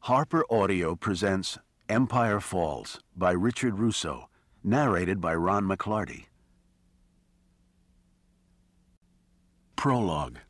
Harper Audio presents Empire Falls by Richard Russo, narrated by Ron McLarty. Prologue.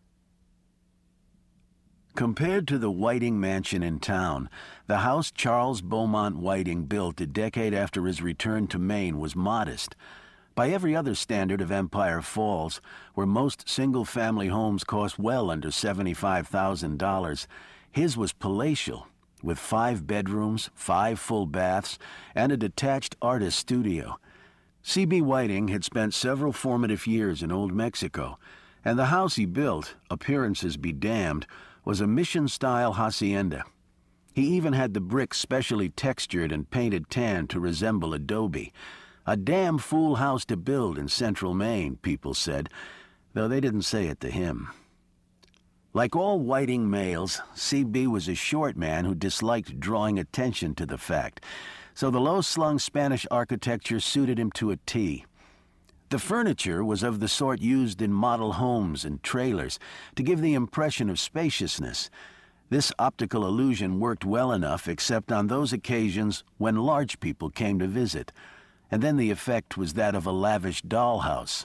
Compared to the Whiting mansion in town, the house Charles Beaumont Whiting built a decade after his return to Maine was modest. By every other standard of Empire Falls, where most single-family homes cost well under $75,000, his was palatial, with 5 bedrooms, 5 full baths, and a detached artist studio. C.B. Whiting had spent several formative years in Old Mexico, and the house he built, appearances be damned, was a mission-style hacienda. He even had the bricks specially textured and painted tan to resemble adobe. A damn fool house to build in central Maine, people said, though they didn't say it to him. Like all Whiting males, C.B. was a short man who disliked drawing attention to the fact, so the low-slung Spanish architecture suited him to a T. The furniture was of the sort used in model homes and trailers to give the impression of spaciousness. This optical illusion worked well enough except on those occasions when large people came to visit, and then the effect was that of a lavish dollhouse.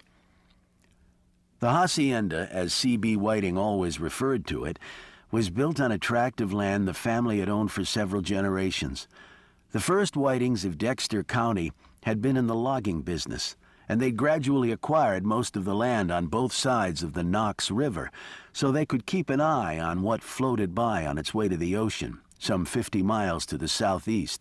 The hacienda, as C.B. Whiting always referred to it, was built on a tract of land the family had owned for several generations. The first Whitings of Dexter County had been in the logging business, and they'd gradually acquired most of the land on both sides of the Knox River, so they could keep an eye on what floated by on its way to the ocean, some 50 miles to the southeast.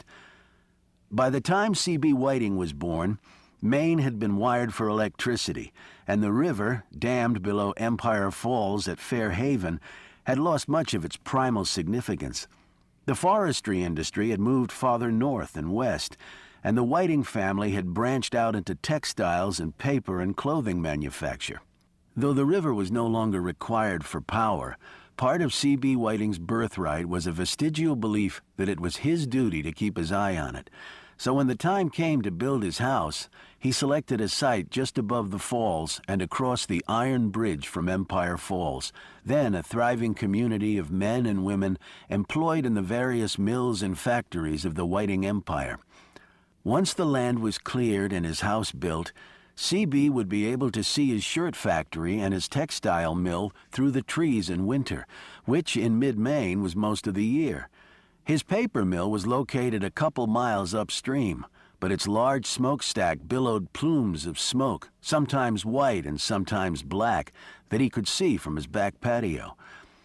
By the time C.B. Whiting was born, Maine had been wired for electricity, and the river, dammed below Empire Falls at Fair Haven, had lost much of its primal significance. The forestry industry had moved farther north and west, and the Whiting family had branched out into textiles and paper and clothing manufacture. Though the river was no longer required for power, part of C.B. Whiting's birthright was a vestigial belief that it was his duty to keep his eye on it. So when the time came to build his house, he selected a site just above the falls and across the iron bridge from Empire Falls, then a thriving community of men and women employed in the various mills and factories of the Whiting Empire. Once the land was cleared and his house built, C.B. would be able to see his shirt factory and his textile mill through the trees in winter, which in mid-Maine was most of the year. His paper mill was located a couple miles upstream, but its large smokestack billowed plumes of smoke, sometimes white and sometimes black, that he could see from his back patio.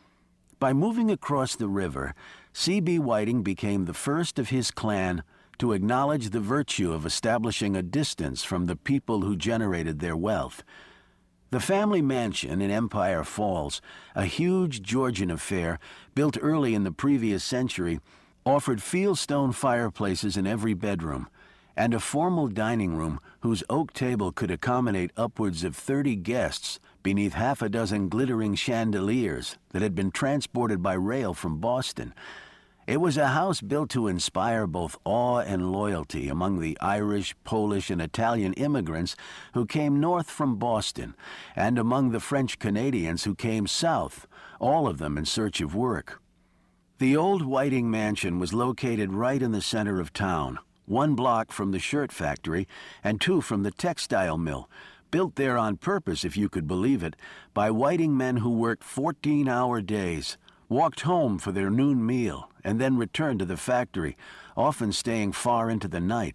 By moving across the river, C.B. Whiting became the first of his clan to acknowledge the virtue of establishing a distance from the people who generated their wealth. The family mansion in Empire Falls, a huge Georgian affair built early in the previous century, offered fieldstone fireplaces in every bedroom, and a formal dining room whose oak table could accommodate upwards of 30 guests beneath half a dozen glittering chandeliers that had been transported by rail from Boston. It was a house built to inspire both awe and loyalty among the Irish, Polish, and Italian immigrants who came north from Boston, and among the French Canadians who came south, all of them in search of work. The old Whiting mansion was located right in the center of town, 1 block from the shirt factory and 2 from the textile mill, built there on purpose, if you could believe it, by Whiting men who worked 14-hour days, walked home for their noon meal, and then returned to the factory, often staying far into the night.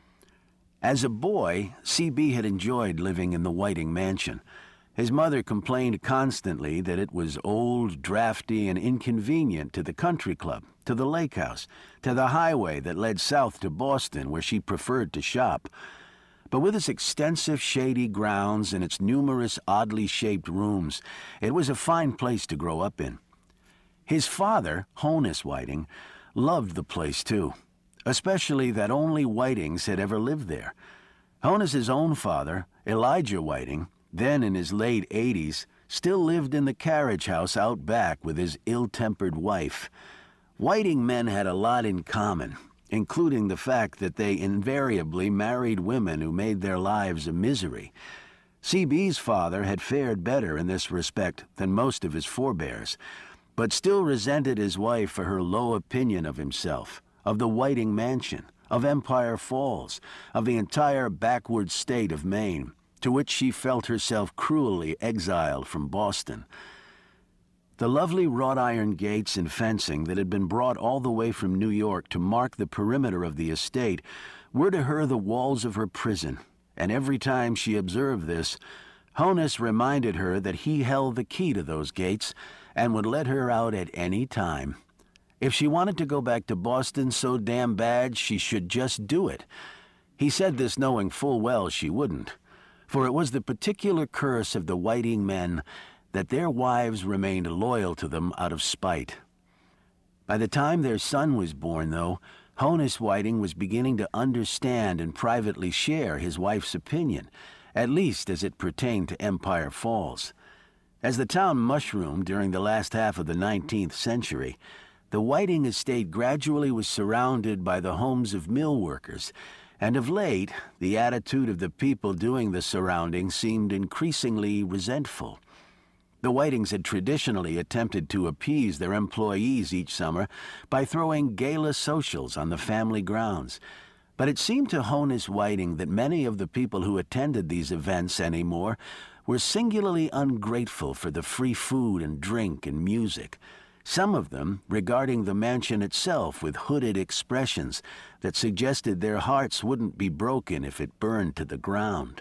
As a boy, C.B. had enjoyed living in the Whiting mansion. His mother complained constantly that it was old, drafty, and inconvenient to the country club, to the lake house, to the highway that led south to Boston, where she preferred to shop. But with its extensive shady grounds and its numerous oddly shaped rooms, it was a fine place to grow up in. His father, Honus Whiting, loved the place too, especially that only Whitings had ever lived there. Honus's own father, Elijah Whiting, then in his late 80s, still lived in the carriage house out back with his ill-tempered wife. Whiting men had a lot in common, including the fact that they invariably married women who made their lives a misery. C.B.'s father had fared better in this respect than most of his forebears. but still resented his wife for her low opinion of himself, of the Whiting Mansion, of Empire Falls, of the entire backward state of Maine, to which she felt herself cruelly exiled from Boston. The lovely wrought iron gates and fencing that had been brought all the way from New York to mark the perimeter of the estate were to her the walls of her prison, and every time she observed this, Honus reminded her that he held the key to those gates and would let her out at any time. If she wanted to go back to Boston so damn bad, she should just do it. He said this knowing full well she wouldn't, for it was the particular curse of the Whiting men that their wives remained loyal to them out of spite. By the time their son was born, though, Honus Whiting was beginning to understand and privately share his wife's opinion, at least as it pertained to Empire Falls. As the town mushroomed during the last half of the 19th century, the Whiting estate gradually was surrounded by the homes of mill workers, and of late, the attitude of the people doing the surrounding seemed increasingly resentful. The Whitings had traditionally attempted to appease their employees each summer by throwing gala socials on the family grounds, but it seemed to Honus Whiting that many of the people who attended these events anymore were singularly ungrateful for the free food and drink and music, some of them regarding the mansion itself with hooded expressions that suggested their hearts wouldn't be broken if it burned to the ground.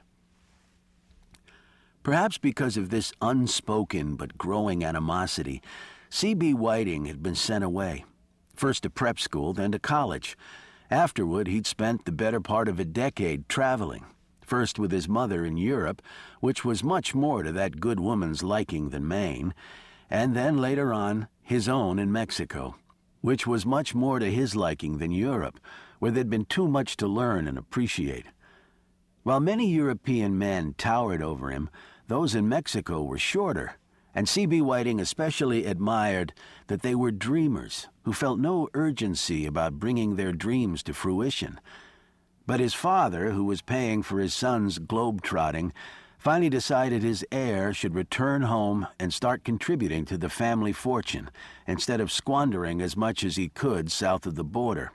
Perhaps because of this unspoken but growing animosity, C.B. Whiting had been sent away, first to prep school, then to college. Afterward, he'd spent the better part of a decade traveling, first with his mother in Europe, which was much more to that good woman's liking than Maine, and then later on, his own in Mexico, which was much more to his liking than Europe, where there'd been too much to learn and appreciate. While many European men towered over him, those in Mexico were shorter, and C.B. Whiting especially admired that they were dreamers who felt no urgency about bringing their dreams to fruition. But his father, who was paying for his son's globe-trotting, finally decided his heir should return home and start contributing to the family fortune, instead of squandering as much as he could south of the border.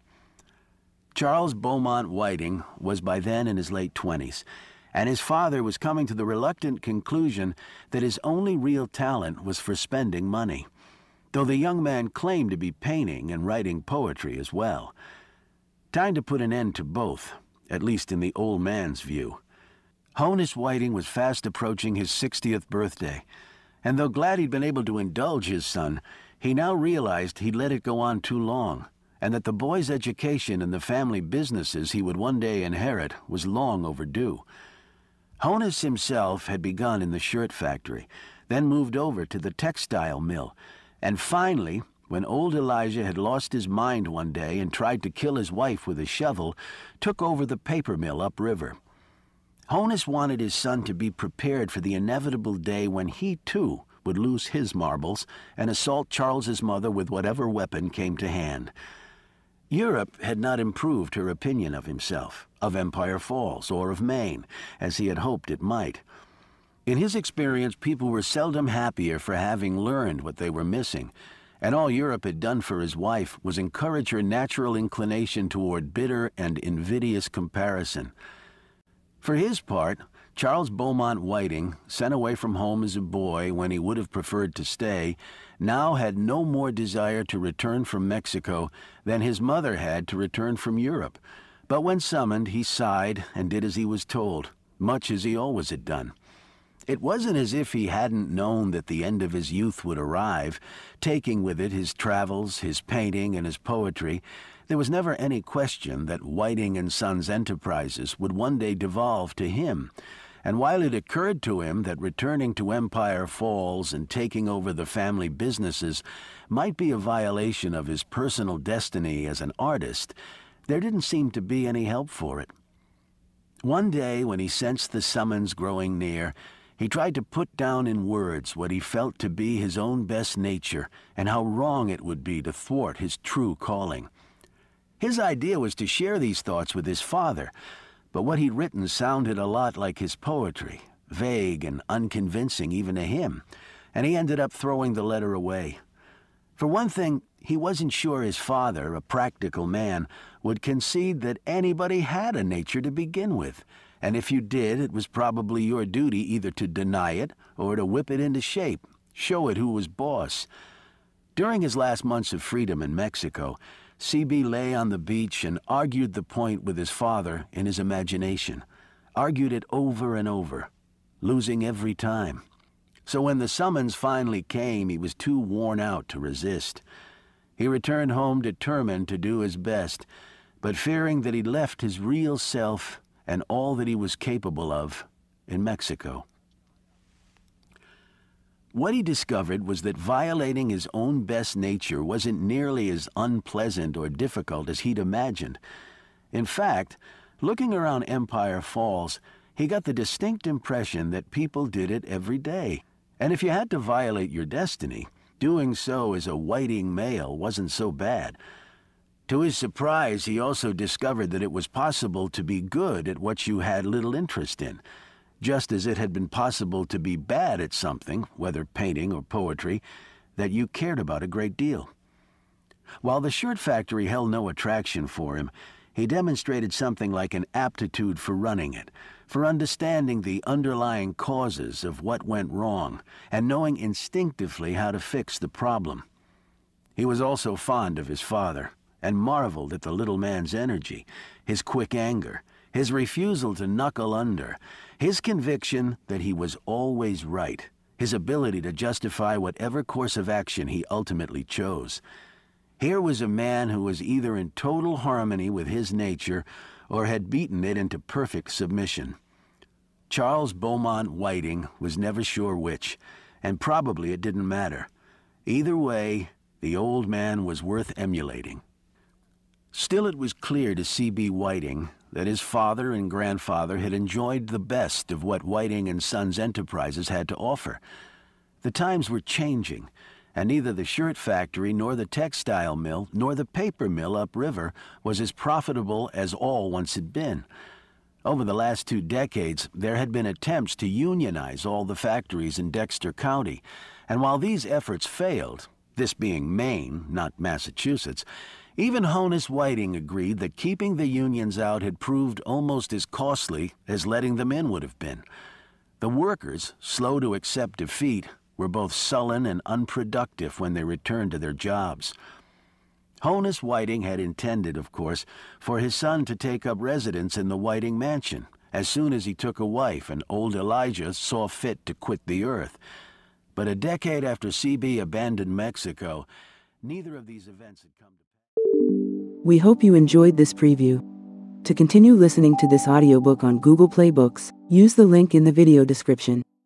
Charles Beaumont Whiting was by then in his late 20s, and his father was coming to the reluctant conclusion that his only real talent was for spending money, though the young man claimed to be painting and writing poetry as well. Time to put an end to both, at least in the old man's view. Honus Whiting was fast approaching his 60th birthday, and though glad he'd been able to indulge his son, he now realized he'd let it go on too long, and that the boy's education and the family businesses he would one day inherit was long overdue. Honus himself had begun in the shirt factory, then moved over to the textile mill, and finally, when old Elijah had lost his mind one day and tried to kill his wife with a shovel, took over the paper mill upriver. Honus wanted his son to be prepared for the inevitable day when he, too, would lose his marbles and assault Charles's mother with whatever weapon came to hand. Europe had not improved her opinion of himself, of Empire Falls, or of Maine, as he had hoped it might. In his experience, people were seldom happier for having learned what they were missing, and all Europe had done for his wife was encourage her natural inclination toward bitter and invidious comparison. For his part, Charles Beaumont Whiting, sent away from home as a boy when he would have preferred to stay, now had no more desire to return from Mexico than his mother had to return from Europe. But when summoned, he sighed and did as he was told, much as he always had done. It wasn't as if he hadn't known that the end of his youth would arrive, taking with it his travels, his painting, and his poetry. There was never any question that Whiting and Sons Enterprises would one day devolve to him, and while it occurred to him that returning to Empire Falls and taking over the family businesses might be a violation of his personal destiny as an artist, there didn't seem to be any help for it. One day, when he sensed the summons growing near, he tried to put down in words what he felt to be his own best nature and how wrong it would be to thwart his true calling. His idea was to share these thoughts with his father, but what he'd written sounded a lot like his poetry, vague and unconvincing even to him, and he ended up throwing the letter away. For one thing, he wasn't sure his father, a practical man, would concede that anybody had a nature to begin with, and if you did, it was probably your duty either to deny it or to whip it into shape, show it who was boss. During his last months of freedom in Mexico, C.B. lay on the beach and argued the point with his father in his imagination, argued it over and over, losing every time. So when the summons finally came, he was too worn out to resist. He returned home determined to do his best, but fearing that he'd left his real self and all that he was capable of in Mexico. What he discovered was that violating his own best nature wasn't nearly as unpleasant or difficult as he'd imagined. In fact, looking around Empire Falls, he got the distinct impression that people did it every day. And if you had to violate your destiny, doing so as a whiting male wasn't so bad. To his surprise, he also discovered that it was possible to be good at what you had little interest in, just as it had been possible to be bad at something, whether painting or poetry, that you cared about a great deal. While the shirt factory held no attraction for him, he demonstrated something like an aptitude for running it, for understanding the underlying causes of what went wrong, and knowing instinctively how to fix the problem. He was also fond of his father, and marveled at the little man's energy, his quick anger, his refusal to knuckle under, his conviction that he was always right, his ability to justify whatever course of action he ultimately chose. Here was a man who was either in total harmony with his nature or had beaten it into perfect submission. Charles Beaumont Whiting was never sure which, and probably it didn't matter. Either way, the old man was worth emulating. Still, it was clear to C.B. Whiting that his father and grandfather had enjoyed the best of what Whiting and Sons Enterprises had to offer. The times were changing, and neither the shirt factory nor the textile mill nor the paper mill upriver was as profitable as all once had been. Over the last 2 decades, there had been attempts to unionize all the factories in Dexter County, and while these efforts failed, this being Maine, not Massachusetts, even Honus Whiting agreed that keeping the unions out had proved almost as costly as letting them in would have been. The workers, slow to accept defeat, were both sullen and unproductive when they returned to their jobs. Honus Whiting had intended, of course, for his son to take up residence in the Whiting mansion as soon as he took a wife and old Elijah saw fit to quit the earth. But a decade after C.B. abandoned Mexico, neither of these events had come to pass. We hope you enjoyed this preview. To continue listening to this audiobook on Google Play Books, use the link in the video description.